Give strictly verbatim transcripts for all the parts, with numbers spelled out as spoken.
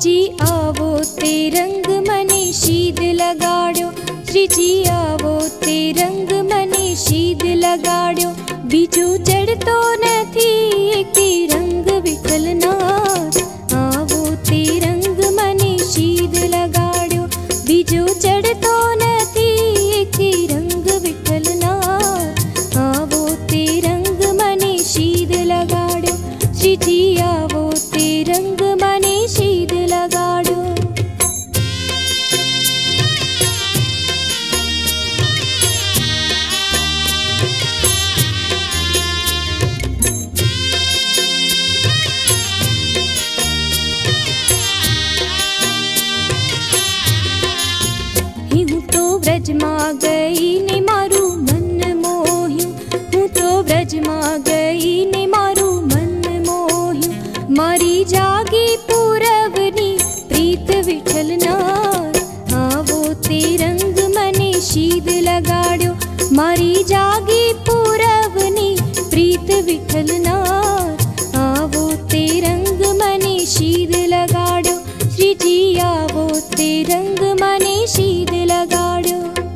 श्रीजी आवो ते रंग मने शीद लगाड्यो, श्रीजी आवो ते रंग मने शीद लगाड्यो। बीजो चढ़तो नथी एके रंग विठ्ठलनाथ, आवो ते रंग मने शीद लगाड्यो। बीजो चढ़तो नथी एके रंग विठ्ठलनाथ, आवो ते रंग मने शीद लगाड्यो। श्रीजी आवो ते रंग मने शीद लगाड्यो। व्रज में गई ने मारू मन मोह्यू, हूँ तो व्रज में गई ने मारू मन मोह्यू। मारी जागी पूरवनी प्रीत विठ्ठलनाथ, आवो ते रंग मने शीद लगाड्यो। मारी जागी पूरवनी प्रीत विठ्ठलनाथ, आवो ते रंग मने शीद लगाड्यो। श्रीजी आवो ते रंग मने शीद लगाड्यो।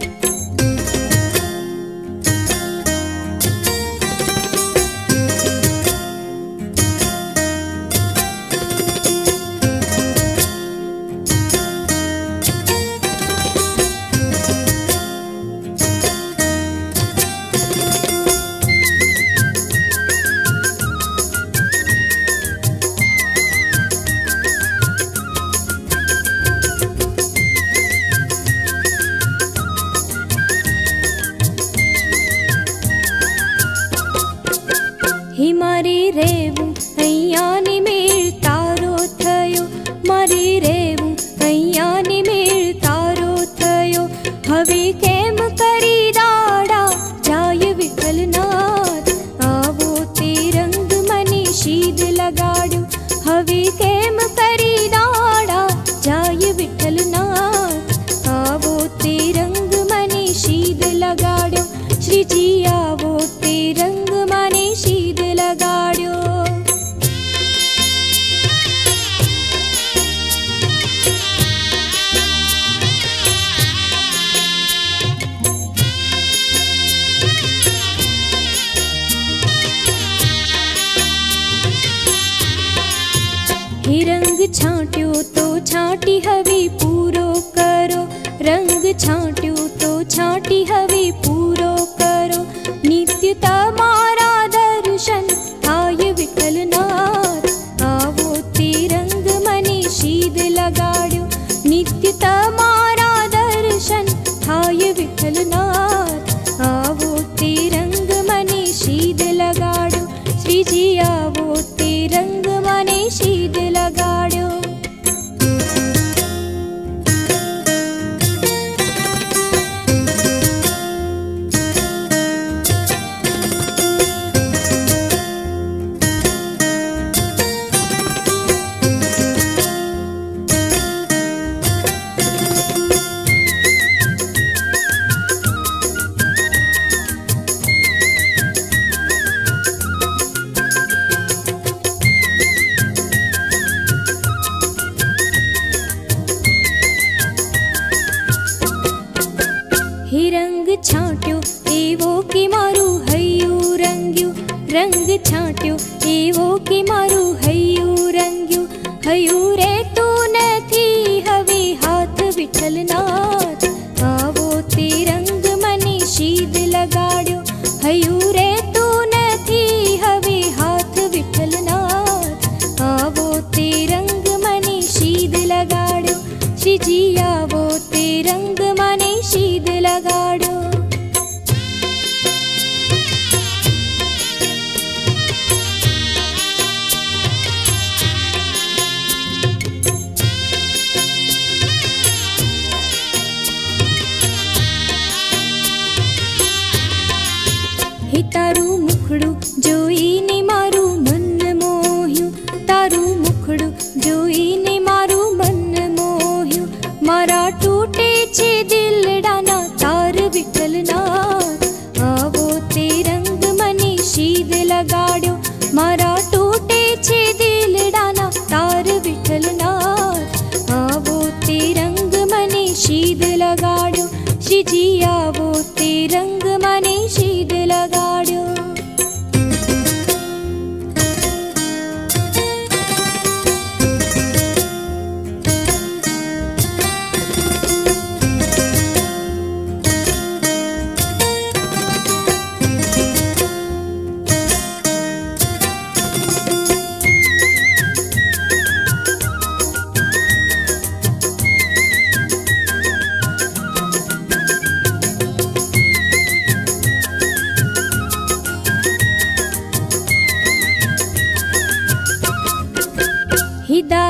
हे मारे रेवू अहिया ने मेल तारो थयो, मारे रेवू अहिया ने मेल तारो थयो। हवे केम करी दाड़ा जाय विठ्ठलनाथ, आवो ते रंग मने शीद लगाड्यो। हवे केम करी दाड़ा जाय विठ्ठलनाथ, आवो ते रंग मने शीद लगाड्यो। श्रीजी आवो ते रंग मने शीद लगाड्यो। हे रंग छांट्यो तो छांटी हवे पूरो करो, रंग छांट्यो तो छांटी हवे पूरो करो। नित्य तमारा दर्शन थाय विठ्ठलनाथ, आवो ते रंग मने शीद लगाड्यो। नित्य तमारा दर्शन थाय विठ्ठलनाथ, आवो ते रंग मने शीद लगाड्यो। श्रीजी आवो ते रंग मने शीद लगाड्यो। छांट्यो एवो के मारू हयू रंग्यू, रंग छांट्यो एवो के मारू हयू रंग्यू। हयू रे तू नथी हवे हाथ विठ्ठलनाथ, आवो ते रंग मने शीद लगाड्यो। हयू रे तू नथी हवे हाथ विठ्ठलनाथ, आवो ते रंग मने शीद लगाड्यो। श्रीजी आवो ते रंग मने शीद लगाड्यो।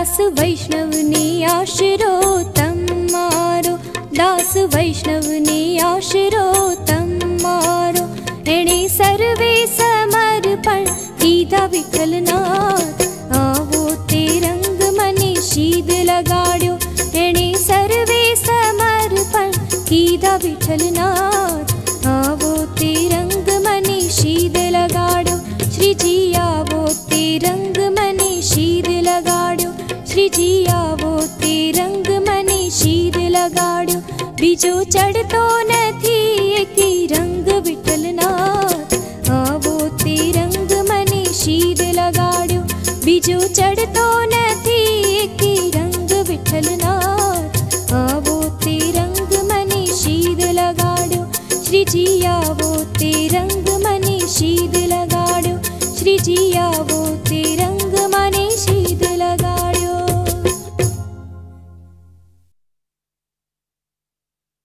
दास वैष्णवने आશરો તમારો, દાસ વૈષ્ણવને આશરો તમારો. એણે સર્વે સમર્પણ કીધા વિઠ્ઠલનાથ, આવો તે રંગ મને શીદ લગાડ્યો. એણે સર્વે સમર્પણ કીધા વિઠ્ઠલનાથ, આવો તે રંગ મને શીદ લગાડ્યો. શ્રીજી આવો તે રંગ મને શીદ લગાડ્યો. શ્રીજી આવો તે રંગ મને શીદ લગાડ્યો. બીજો ચડતો નથી એકી રંગ વિઠ્ઠલનાથ, આવો તે રંગ મને શીદ લગાડ્યો. બીજો ચડતો નથી એકી રંગ વિઠ્ઠલનાથ, આવો તે રંગ મને શીદ લગાડ્યો. શ્રીજી આવો તે રંગ મને શીદ લગાડ્યો. શ્રીજી આવો તે